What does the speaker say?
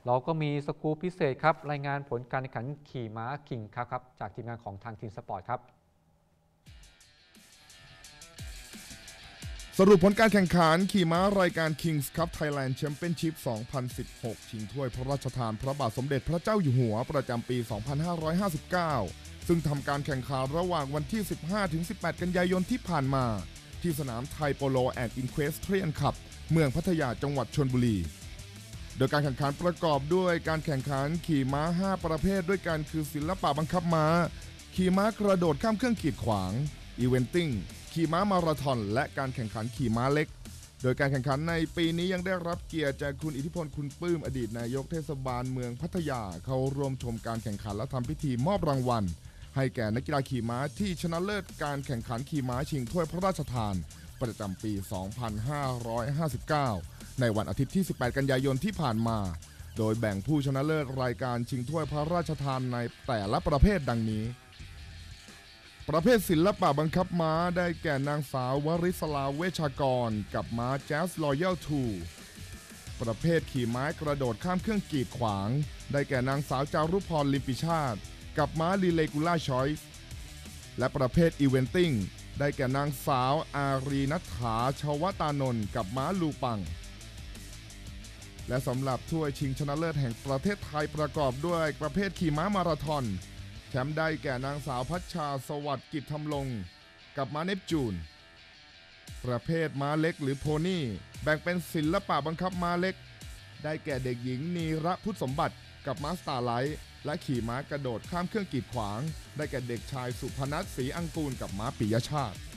เราก็มีสกู๊ปพิเศษครับรายงานผลการแข่งขันขี่ม้าคิงครับจากทีมงานของทางทีมสปอร์ตครับสรุปผลการแข่งขันขี่ม้ารายการ Kings Cup Thailand Championship 2016 ชิงถ้วยพระราชทานพระบาทสมเด็จพระเจ้าอยู่หัวประจำปี 2559 ซึ่งทำการแข่งขันระหว่างวันที่ 15-18 กันยายนที่ผ่านมาที่สนามไทยโปโลแอนด์อินเควสเทรียนคัพเมืองพัทยาจังหวัดชลบุรีโดยการแข่งขันประกอบด้วยการแข่งขันขี่ม้า 5 ประเภทด้วยกันคือศิลปะบังคับม้าขี่ม้ากระโดดข้ามเครื่องกีดขวางอีเวนติ้งขี่ม้ามาราธอนและการแข่งขันขี่ม้าเล็กโดยการแข่งขันในปีนี้ยังได้รับเกียรติจากคุณอิทธิพลคุณปื้มอดีตนายกเทศบาลเมืองพัทยาเข้าร่วมชมการแข่งขันและทำพิธีมอบรางวัลให้แก่นักกีฬาขี่ม้าที่ชนะเลิศการแข่งขันขี่ม้าชิงถ้วยพระราชทานประจำปี 2559 ในวันอาทิตย์ที่ 18 กันยายนที่ผ่านมาโดยแบ่งผู้ชนะเลิศรายการชิงถ้วยพระราชทานในแต่ละประเภทดังนี้ประเภทศิลปะบังคับม้าได้แก่นางสาววริศราเวชากรกับม้าแจ๊สรอยัล2ประเภทขี่ม้ากระโดดข้ามเครื่องกีดขวางได้แก่นางสาวจารุพรลิมปิชาติกับม้าลีเลกูล่าชอยส์และประเภทอีเวนติ้งได้แก่นางสาวอารีนัฐฐาชวตานนท์กับม้าลูปังและสำหรับถ้วยชิงชนะเลิศแห่งประเทศไทยประกอบด้วยประเภทขี่ม้ามาราธอนแชมป์ได้แก่นางสาวพัชชาสวัสดิ์กิจธรรมลงกับม้าเนปจูนประเภทม้าเล็กหรือโพนี่แบ่งเป็นศิลปะบังคับม้าเล็กได้แก่เด็กหญิงนีระพุทธสมบัติกับม้าสตาร์ไลท์และขี่ม้ากระโดดข้ามเครื่องกีดขวางได้แก่เด็กชายสุพนัสศรีอังกูลกับม้าปิยชาติ